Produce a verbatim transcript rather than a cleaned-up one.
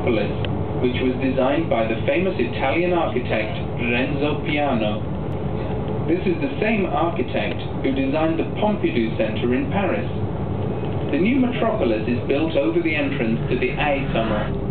metropolis, which was designed by the famous Italian architect Renzo Piano. This is the same architect who designed the Pompidou Center in Paris. The new metropolis is built over the entrance to the A tunnel.